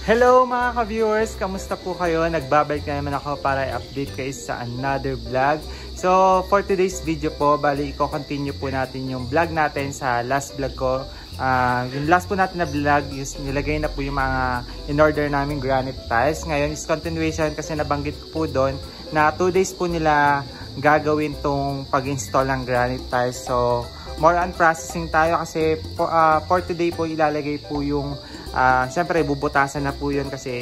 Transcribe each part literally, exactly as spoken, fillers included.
Hello mga ka-viewers! Kamusta po kayo? Nagbabalik na naman ako para i-update kayo sa another vlog. So for today's video po, bali i-continue po natin yung vlog natin sa last vlog ko. Uh, yung last po natin na vlog is nilagay na po yung mga in-order namin granite tiles. Ngayon is continuation kasi nabanggit ko po doon na two days po nila gagawin tong pag-install ng granite tiles. So more on processing tayo kasi for, uh, for today po ilalagay po yung Uh, Siyempre bubutasan na po yun kasi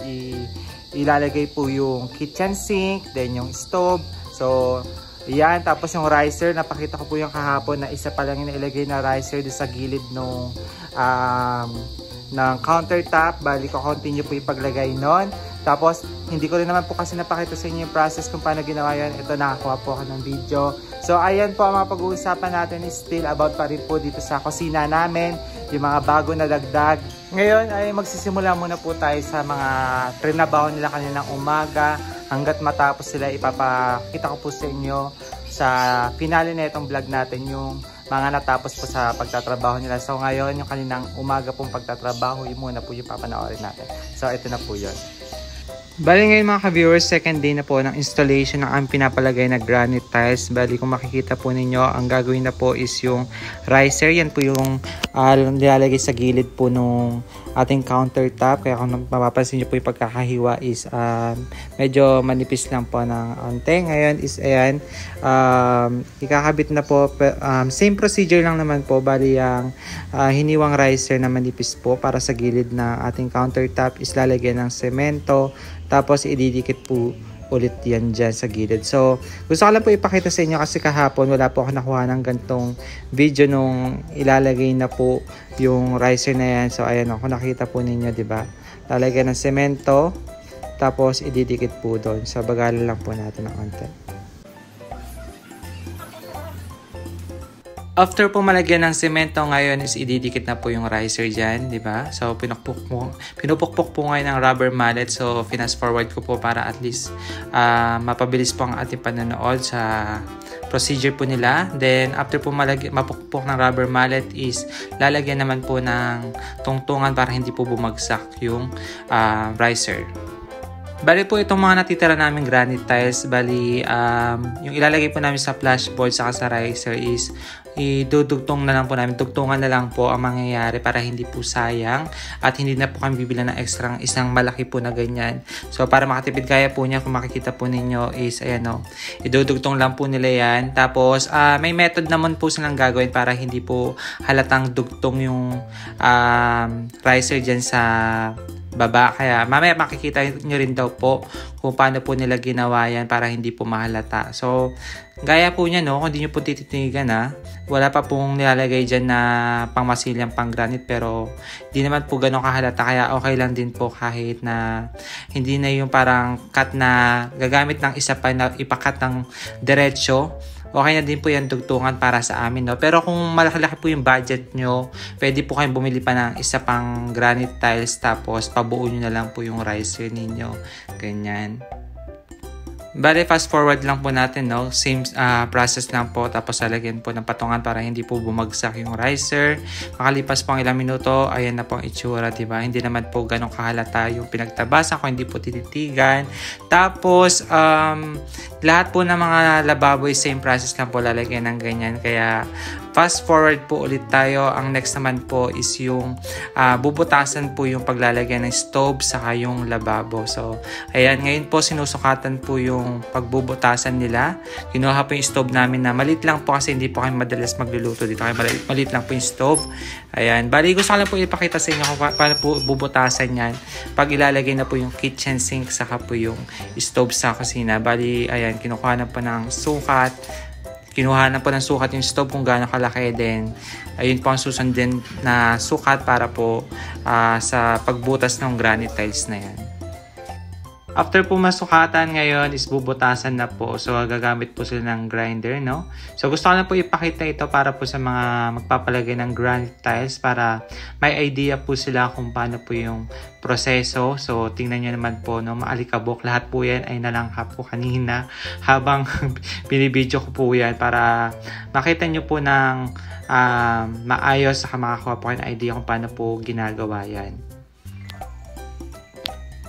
ilalagay po yung kitchen sink, then yung stove. So yan, tapos yung riser, napakita ko po yung kahapon na isa pa lang yung ilagay na riser doon sa gilid nung um, ng countertop. Bali ko continue po yung paglagay nun. Tapos hindi ko rin naman po kasi napakita sa inyo yung process kung paano ginawa yan. Ito, nakakuha po ako ng video. So ayan po, ang mga pag-uusapan natin is still about pa rin po dito sa kusina namin, yung mga bago na dagdag. Ngayon ay magsisimula muna po tayo sa mga trinabaho nila kaninang umaga hanggat matapos sila. Ipapakita ko po sa inyo sa finale na itong vlog natin yung mga natapos po sa pagtatrabaho nila. So ngayon yung kaninang umaga pong pagtatrabaho, yung muna po yung papanoorin natin. So ito na po yun. Bali ngayon mga ka-viewers, second day na po ng installation ng ang pinapalagay na granite tiles. Bali kung makikita po ninyo, ang gagawin na po is yung riser. Yan po yung uh, nilalagay sa gilid po nung ating countertop. Kaya kung mapapansin nyo po yung pagkakahiwa is um, medyo manipis lang po ng ante. Ngayon is ayan, um, ikakabit na po. Um, same procedure lang naman po. Bali ang uh, hiniwang riser na manipis po para sa gilid ng ating countertop is lalagyan ng semento. Tapos ididikit po ulit yan dyan sa gilid. So gusto ko lang po ipakita sa inyo kasi kahapon wala po ako nakuha ng gantong video nung ilalagay na po yung riser na yan. So ayan, kung nakita po ninyo, diba? Lalagyan ng semento. Tapos ididikit po doon. So bagalan lang po natin ng konti. After po malagyan ng semento, ngayon is ididikit na po yung riser dyan, di ba? So pinupukpok po, pinupukpok po ngayon ng rubber mallet. So fast forward ko po para at least uh, mapabilis po ang ating panonood sa procedure po nila. Then after po malagyan, mapukpok ng rubber mallet is lalagyan naman po ng tungtungan para hindi po bumagsak yung uh, riser. Bali po itong mga natitira namin granite tiles, bali um, yung ilalagay po namin sa flashboard saka sa riser is idudugtong na lang po namin, tugtungan na lang po ang mangyayari para hindi po sayang at hindi na po kami bibili ng extra isang malaki po na ganyan. So para makatipid kaya po niya, kung makikita po ninyo is ayan o, idudugtong lang po nila yan. Tapos uh, may method naman po silang gagawin para hindi po halatang dugtong yung um, riser dyan sa baba. Kaya mamaya makikita nyo rin daw po kung paano po nila ginawa yan para hindi po mahalata. So gaya po niya, no, kung hindi nyo po tititigan, ha, wala pa pong nilalagay dyan na pangmasilyang pang granite, pero hindi naman po ganun kahalata. Kaya okay lang din po kahit na hindi na yung parang cut na gagamit ng isa pa na ipakat ng diretsyo. Okay na din po yung dugtungan para sa amin, no? Pero kung malaki-laki po yung budget nyo, pwede po kayong bumili pa ng isa pang granite tiles tapos pabuo nyo na lang po yung riser ninyo. Ganyan. Bale, fast forward lang po natin, no? Same uh, process lang po. Tapos lalagyan po ng patungan para hindi po bumagsak yung riser. Makalipas po ang ilang minuto, ayan na po ang itsura, diba? Hindi naman po ganun kahalata yung pinagtabasan kung hindi po tititigan. Tapos, um, lahat po ng mga lababo, same process lang po lalagyan ng ganyan. Kaya, fast forward po ulit tayo. Ang next naman po is yung uh, bubutasan po yung paglalagyan ng stove saka yung lababo. So, ayan, ngayon po sinusukatan po yung pagbubutasan nila. Kinuha po yung stove namin na malit lang po kasi hindi po kami madalas magluluto dito. Kaya malit, malit lang po yung stove. Ayan, bali gusto ko lang po ipakita sa inyo kung pa paano po bubutasan yan pag ilalagay na po yung kitchen sink saka po yung stove sa kusina. Bali, ayan, kinukuha na po ng sukat. Kinuha na po ng sukat yung stove kung gaano kalaki din. Ayun po ang susundin na sukat para po uh, sa pagbutas ng granite tiles na yan. After po masukatan, ngayon is bubutasan na po. So gagamit po sila ng grinder, no? So gusto ko na po ipakita ito para po sa mga magpapalagay ng granite tiles para may idea po sila kung paano po yung proseso. So tingnan nyo naman po, no, maalikabok. Lahat po yan ay nalangka po kanina habang binibidyo ko po yan para makita nyo po ng uh, maayos, saka makakuha po kayo ng idea kung paano po ginagawa yan.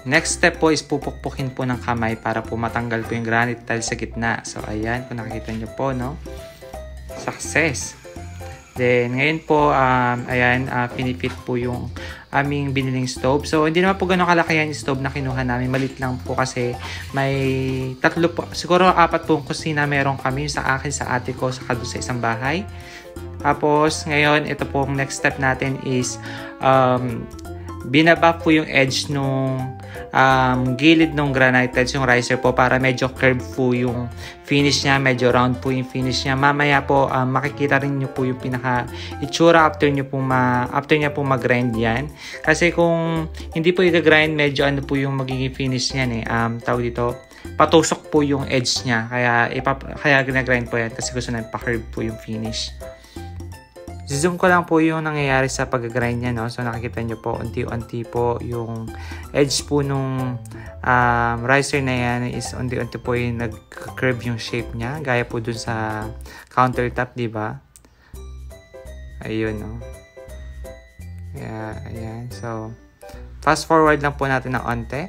Next step po is pupukpukin po ng kamay para po matanggal po yung granite tile sa gitna. So, ayan, kung nakikita nyo po, no? Success! Then, ngayon po, um, ayan, uh, pinipit po yung aming biniling stove. So, hindi naman po gano'ng kalaki yung stove na kinuha namin. Malit lang po kasi may tatlo po, siguro apat pong kusina meron kami sa akin, sa ate ko, saka doon sa isang bahay. Tapos, ngayon, ito pong next step natin is um, binaba po yung edge nung um, gilid ng granite tiles, yung riser po, para medyo curve po yung finish niya, medyo round po yung finish niya. Mamaya po um, makikita rin nyo po yung pinaka itsura after nyo po ma after niya po mag-grind yan. Kasi kung hindi po i-grind, medyo ano po yung magiging finish niyan eh. Um, tawag dito, patusok po yung edge niya. Kaya, ipap kaya ginagrind po yan kasi gusto na pa-curve po yung finish. Zoom ko lang po yung nangyayari sa pag-grind niya, no? So, nakikita nyo po, unti-unti po yung edge po nung um, riser na yan is unti-unti po yung nag-curve yung shape niya. Gaya po dun sa countertop, di ba? Ayun, no? Yeah, ayan. So, fast forward lang po natin ng onte.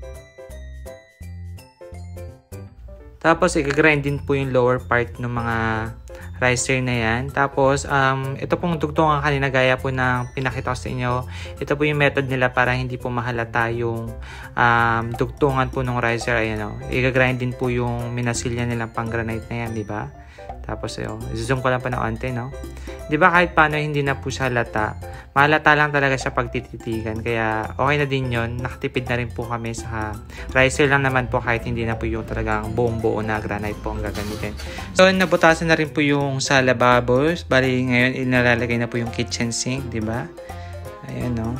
Tapos, i-grind din po yung lower part ng mga riser na yan. Tapos, um, ito pong dugtungan kanina, gaya po ng pinakita ko sa inyo. Ito po yung method nila para hindi po mahalata yung um, dugtungan po ng riser. Ayan o. I-grind din po yung minasilya nilang pang granite na yan, di ba? Tapos, yun. Zoom ko lang pa na onte, no? Di ba kahit paano hindi na po siya halata? Mahalata lang talaga siya pagtititigan. Kaya, okay na din yun. Nakatipid na rin po kami sa riser lang naman po kahit hindi na po yung talagang buong-buo na granite po ang gagamitin. So, nabutasan na rin po yung sa lababos. Bali, ngayon, inalalagay na po yung kitchen sink, di ba? Ayan, no?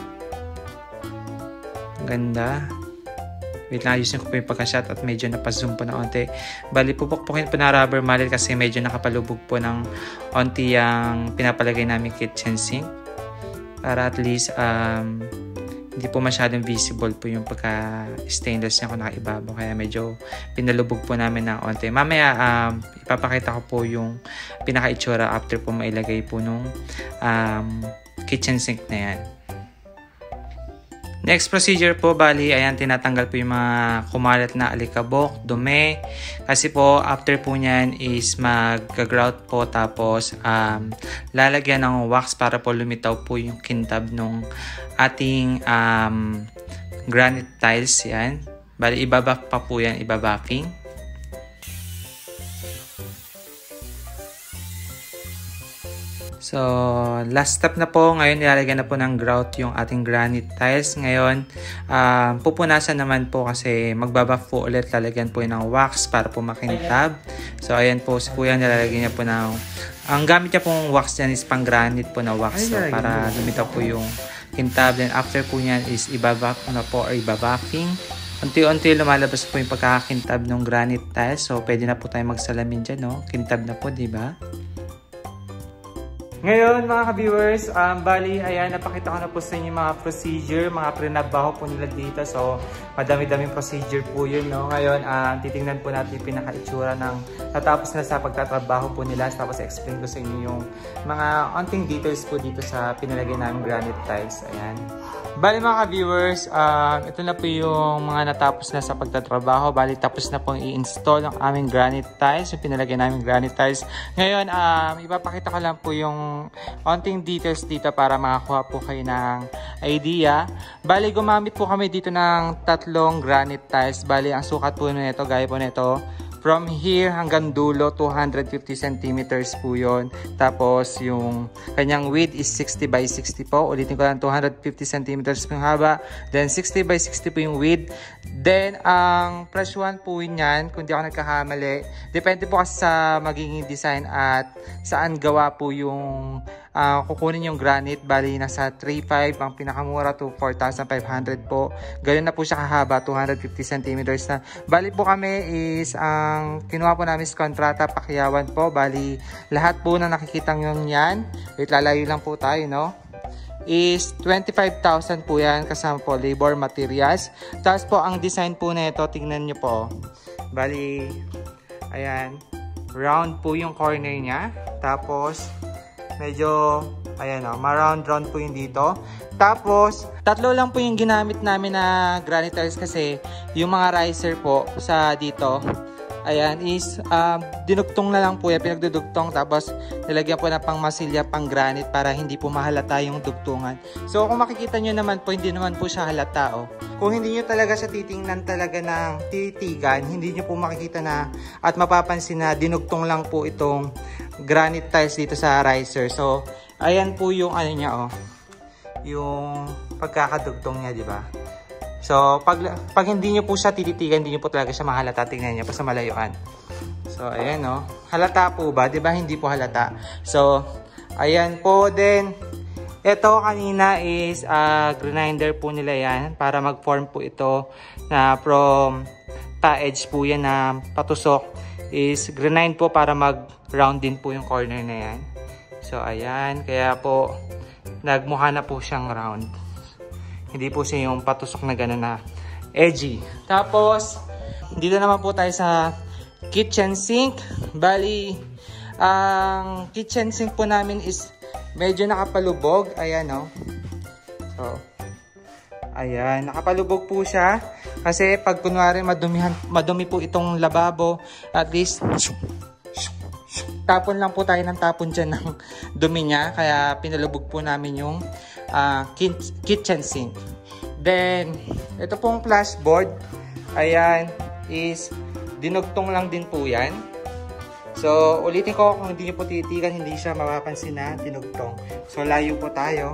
Ang ganda. Wait lang, ayusin ko po yung pagka-shot at medyo napazoom po na onte. Bali, pupukpukin po na rubber mallet kasi medyo nakapalubog po ng onti yung pinapalagay namin kitchen sink. Para at least, um, hindi po masyadong visible po yung pagka-stainless niya kung nakaibabaw. Kaya medyo pinalubog po namin ng onte. Mamaya, um, ipapakita ko po yung pinaka-itsura after po mailagay po nung um, kitchen sink na yan. Next procedure po, bali, ayan, tinatanggal po yung mga kumalat na alikabok, dumi. Kasi po, after po nyan is mag-grout po, tapos um, lalagyan ng wax para po lumitaw po yung kintab nung ating um, granite tiles, yan. Bali, ibabuff pa po yan, ibabuffing. So, last step na po. Ngayon, nilalagyan na po ng grout yung ating granite tiles. Ngayon, uh, pupunasan naman po kasi magbabuff po ulit. Lalagyan po yun ng wax para po makintab. So, ayan po. Si Kuya, nilalagyan niya po ng... Ang gamit niya pong wax dyan is pang granite po na wax. So, para lumitaw po yung kintab. Then, after po niyan is ibabuff na po or ibabuffing. Unti-unti lumalabas po yung pagkakakintab ng granite tiles. So, pwede na po tayo magsalamin dyan, no? Kintab na po, di ba? Ngayon mga ka-viewers, um, bali, ayan, napakita ko na po sa inyo mga procedure, mga prinabaho po nila dito. So, madami-daming procedure po yun, no? Ngayon, um, titingnan po natin yung pinaka-itsura ng natapos na sa pagtatrabaho po nila. Tapos, explain ko sa inyo yung mga onting details po dito sa pinalagay namin granite tiles. Ayan. Bali mga ka-viewers, um, ito na po yung mga natapos na sa pagtatrabaho. Bali, tapos na pong i-install ang aming granite tiles, yung pinalagay namin granite tiles. Ngayon, um, ipapakita ko lang po yung onting details dito para makakuha po kayo ng idea. Bali, gumamit po kami dito ng tatlong granite tiles. Bali, ang sukat po nito, gaya po nito, from here hanggang dulo, two hundred fifty centimeters po yun. Tapos, yung kanyang width is sixty by sixty po. Ulitin ko lang, two hundred fifty centimeters po yung haba. Then, sixty by sixty po yung width. Then, ang presyuhan po niyan, kung di ako nagkakamali, depende po kasi sa magiging design at saan gawa po yung uh, kukunin yung granite. Bali, nasa three five ang pinakamura to four thousand five hundred po. Ganyan na po siya kahaba, two hundred fifty centimeters na. Bali po kami is ang kinuha po namin is kontrata Pakyawan po. Bali, lahat po na nakikita nyo yan, wait, lalayo lang po tayo, no? Is twenty-five thousand po yan kasama po labor, materials. Tapos po ang design po na ito, tingnan nyo po. Bali, ayan, round po yung corner niya. Tapos medyo Ayan o, ma-round round po yung dito. Tapos, tatlo lang po yung ginamit namin na granite tiles kasi yung mga riser po sa dito, ayan, is um, dinugtong na lang po yan, pinagdudugtong. Tapos, nilagyan po na pang masilya, pang granite para hindi po mahalata yung dugtungan. So, kung makikita nyo naman po, hindi naman po siya halata o. Kung hindi nyo talaga siya titingnan talaga ng titigan, hindi nyo po makikita na at mapapansin na dinugtong lang po itong granite tiles dito sa riser. So, ayan po yung ano niya oh. Yung pagkakadugtong niya, di ba? So, pag, pag hindi nyo po siya tititigan, hindi nyo po talaga siya mahalata. Tingnan nyo pa sa malayuan. So, ayan o. Oh. Halata po ba? Di ba? Hindi po halata. So, ayan po din. Ito kanina is uh, grinder po nila yan. Para mag-form po ito na from pa-edge po yan na patusok. Is grind po para mag-round din po yung corner na yan. So, ayan. Kaya po, nagmukha na po siyang round. Hindi po siya yung patusok na gano'n na edgy. Tapos, dito naman po tayo sa kitchen sink. Bali, ang kitchen sink po namin is medyo nakapalubog. Ayan, no? So, ayan. Nakapalubog po siya. Kasi pag kunwari madumihan, madumi po itong lababo, at least, tapon lang po tayo ng tapon dyan ng dumi niya. Kaya pinalubog po namin yung uh, kitchen sink. Then, ito pong flashboard. Ayan, is dinugtong lang din po yan. So, ulitin ko, kung hindi nyo po titigan, hindi siya mapapansin na dinugtong. So, layo po tayo.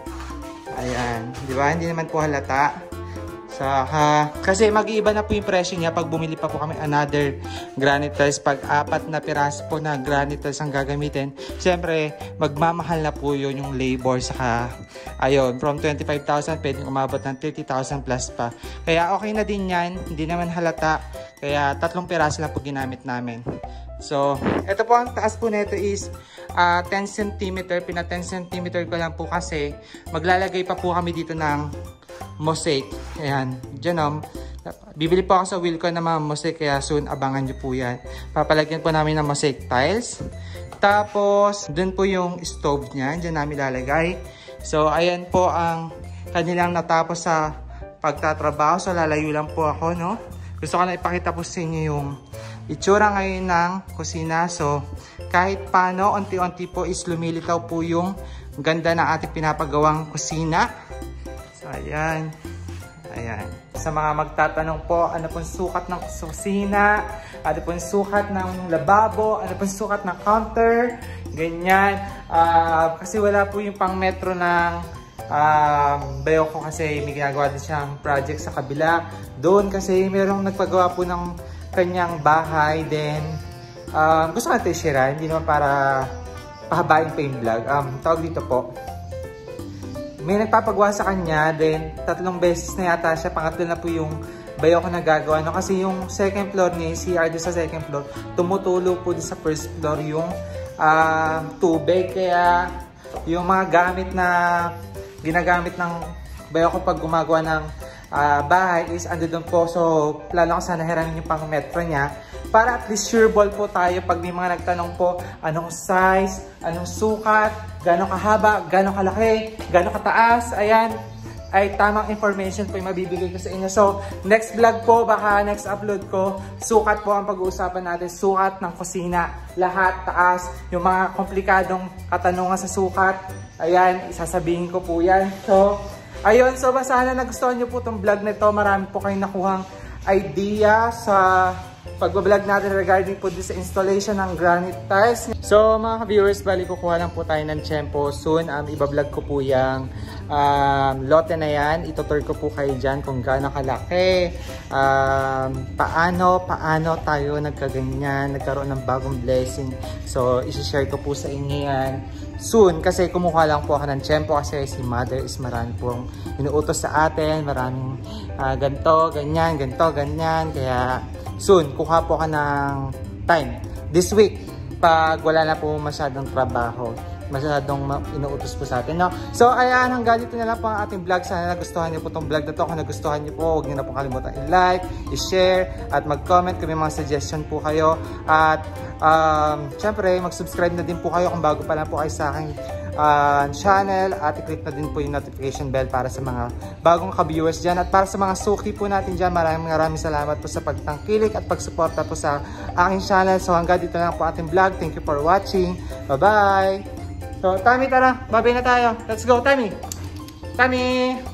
Ayan, di ba? Hindi naman po halata. Saka, kasi mag-iiba na po yung presyo niya pag bumili pa po kami another granite tiles. Pag apat na piraso po na granite tiles ang gagamitin, siyempre magmamahal na po yun yung labor. Saka ayun, from twenty-five thousand pwedeng umabot ng thirty thousand plus pa. Kaya okay na din yan, hindi naman halata. Kaya tatlong piraso lang po ginamit namin. So, ito po ang taas po nito is uh, ten centimeter. Pina ten centimeter ko lang po kasi maglalagay pa po kami dito ng mosaic. Ayan, dyan o. Bibili po ako sa Wilco ng mga mosaic, kaya soon abangan nyo po yan. Papalagyan po namin ng mosaic tiles. Tapos, dun po yung stove niya. Dyan namin lalagay. So, ayan po ang kanilang natapos sa pagtatrabaho. So, lalayo lang po ako, no? Gusto ko na ipakita po sa inyo yung itsura ngayon ng kusina. So, kahit paano, unti-unti po is lumilitaw po yung ganda ng ating pinapagawang kusina. So, ayan. Ayan. Sa mga magtatanong po, ano pong sukat ng kusina, ano pong sukat ng lababo, ano pong sukat ng counter, ganyan. Uh, kasi wala po yung pang metro ng uh, bayo ko kasi may ginagawa din siyang project sa kabila. Doon kasi mayroong nagpagawa po ng kanyang bahay. Then, uh, gusto natin i-share, hindi naman para pahabain pa yung vlog. Um, tawag dito po. May nagpapagawa sa kanya, then tatlong beses na yata siya, pangatlo na po yung bayo ko nagagawa. No? Kasi yung second floor niya, C R doon sa second floor, tumutulo po din sa first floor yung uh, tubig. Kaya yung mga gamit na ginagamit ng bayo ko pag gumagawa ng uh, bahay is ando doon po. So, plano ko sana hiramin yung pang metro niya para at least sure ball po tayo pag may mga nagtanong po anong size, anong sukat, gano'ng kahaba, gano'ng kalaki, gano'ng kataas. Ayan, ay tamang information po yung mabibigay ko sa inyo. So, next vlog po, baka next upload ko, sukat po ang pag-uusapan natin. Sukat ng kusina, lahat, taas, yung mga komplikadong katanungan sa sukat. Ayan, isasabihin ko po yan. So, ayun, so ba sana nagustuhan nyo po itong vlog na ito. Marami po kayong nakuhang idea sa pag-vlog natin regarding po sa installation ng granite tiles. So mga viewers, bali kukuha lang po tayo ng tiyempo soon. Um, iba-vlog ko po yung um, lote na yan. Itutur ko po kayo dyan kung gaano kalaki. Um, paano, paano tayo nagkaganyan, nagkaroon ng bagong blessing. So isi-share ko po sa inyo yan soon. Kasi kumuha lang po ako ng tiyempo kasi si mother is marami pong inuutos sa atin. Maraming uh, ganto, ganyan, ganto, ganyan. Kaya soon, kuha po ka ng time this week pag wala na po masyadong trabaho. masyadong inuutos po sa atin, no? So, ayan, hanggang dito na lang po ang ating vlog. Sana nagustuhan niyo po itong vlog na to. Kung nagustuhan niyo po, huwag niyo na po kalimutan i-like, i-share, at mag-comment kung may mga suggestion po kayo. At, um, syempre, mag-subscribe na din po kayo kung bago pa lang po kayo sa aking uh, channel. At i-click na din po yung notification bell para sa mga bagong ka-viewers dyan. At para sa mga suki po natin dyan, maraming maraming salamat po sa pagtangkilik at pagsuporta po sa aking channel. So, hanggang dito na lang po ating vlog. Thank you for watching. Bye-bye! So, Tami, tara. Babay na tayo. Let's go, Tami. Tami!